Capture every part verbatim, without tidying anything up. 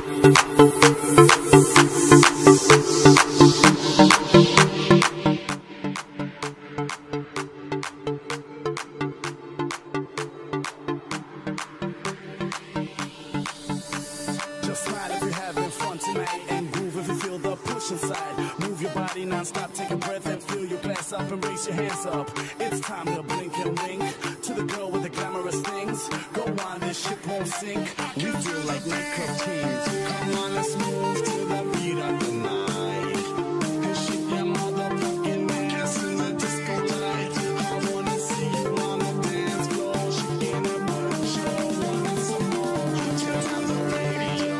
Just smile if you're having fun tonight, and groove if you feel the push inside. Move your body non-stop, take a breath and fill your glass up and raise your hands up. It's time to blink and wink to the girl with the glamorous things. Go on, this ship won't sink. We feel like nightclub kings. Come on, let's move to the beat of the night and shake your motherfucking ass in the disco light. I wanna see you on the dance floor, shaking that butt, show wanting some more. Turn on the radio.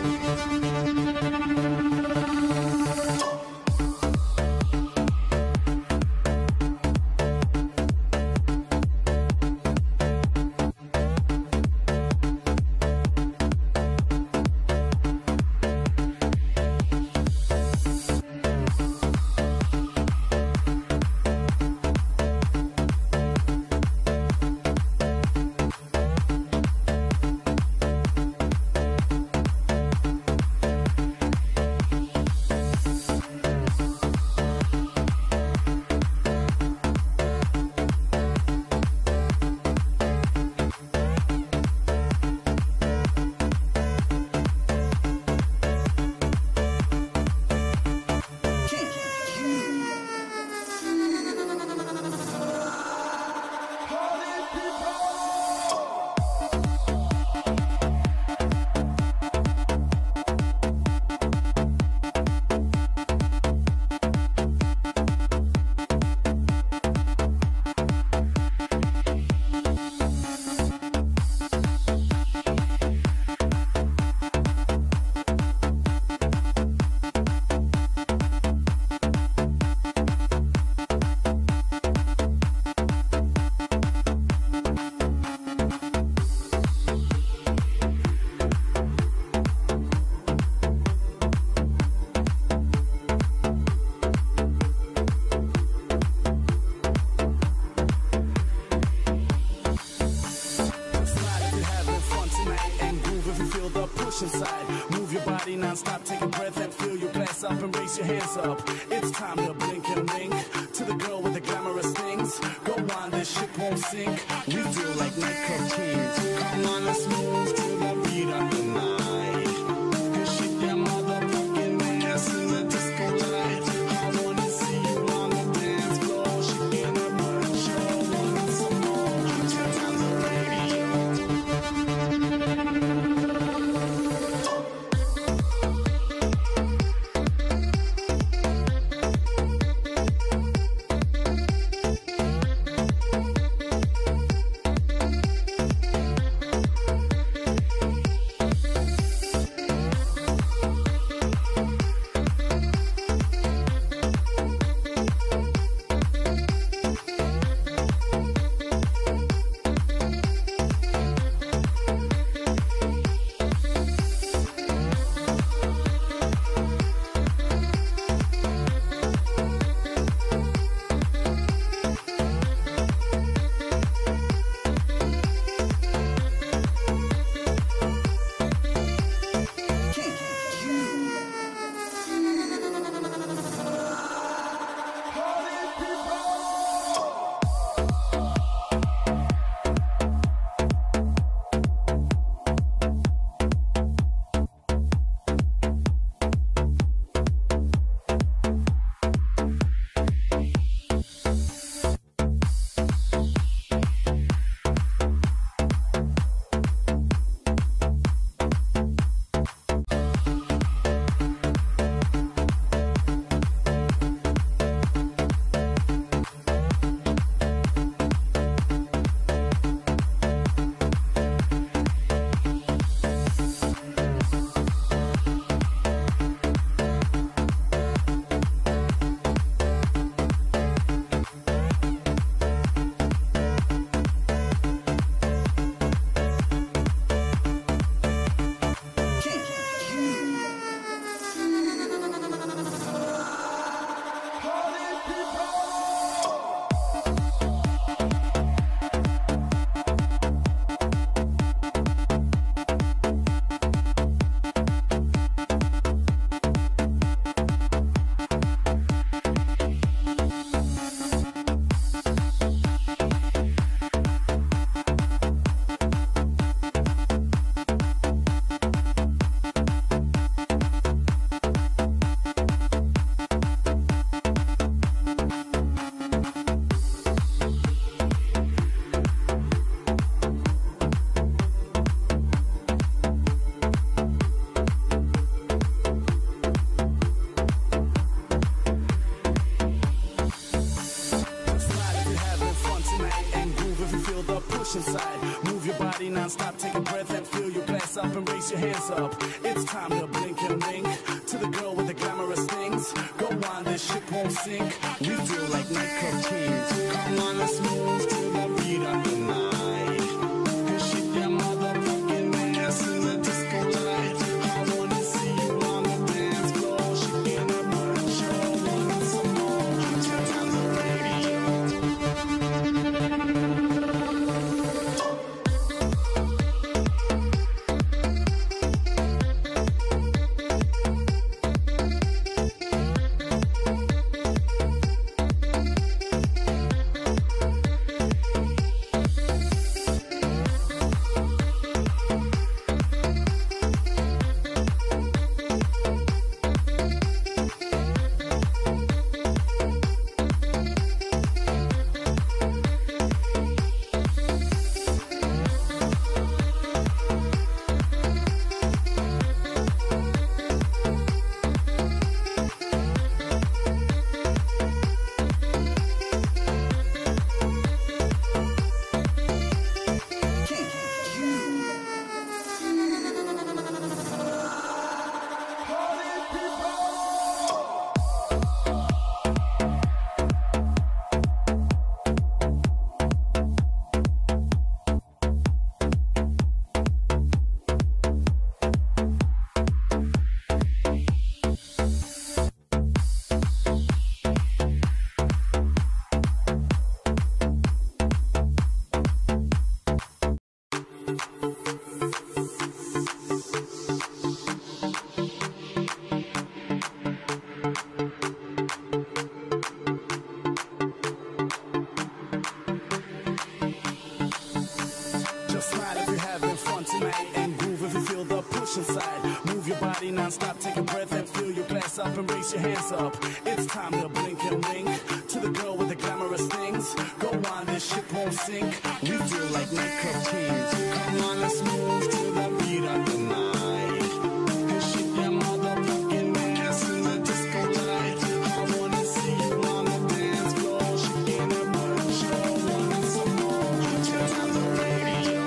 Inside. Move your body non-stop, take a breath and fill your glass up and raise your hands up. It's time to blink and wink to the girl with the glamorous things. Go on, this ship won't sink. We feel like nightclub kings. Come on, let's move to the beat of the night and shake that motherfucking ass in the disco light. I wanna see you on the dance floor, shaking that butt, show wanting some more. Turn on the radio. up and raise your hands up. It's time to blink and wink. To the girl with the glamorous things, go on, this ship won't sink. We feel like nightclub kings. Come on, let's move to the beat of the night. And shake that motherfucking ass in the disco light. I wanna see you on the dance floor, shaking that butt, show me some more. Turn on the radio. Inside, move your body non-stop, take a breath and fill your glass up and raise your hands up. It's time to blink and wink. To the girl with the glamorous things, go on, this ship won't sink. We feel like nightclub kings. Come on, let's move to the beat of the night. And shake that motherfucking ass in the disco light. I wanna see you on the dance floor, shaking that butt, show me some more. Turn on the radio.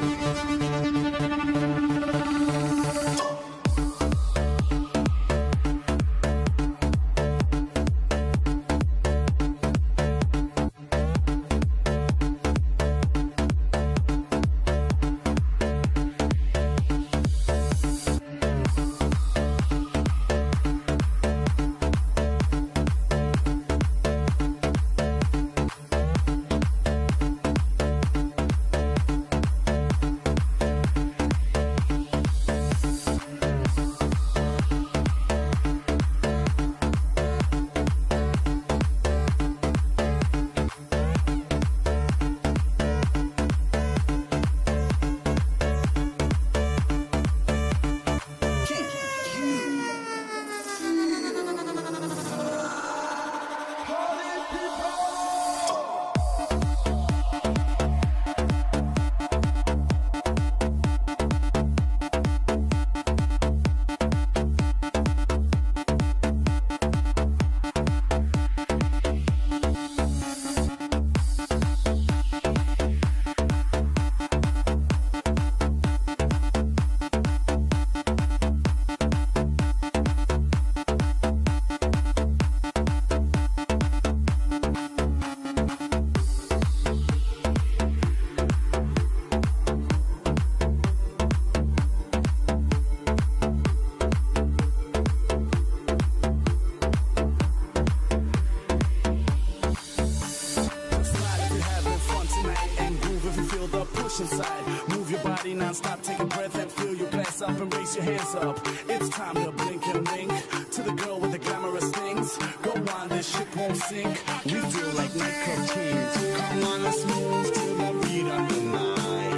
Inside, move your body non-stop, take a breath and fill your glass up and raise your hands up. It's time to blink and wink. To the girl with the glamorous things, go on, this ship won't sink. We feel like nightclub kings. Come on, let's move to the beat of the night.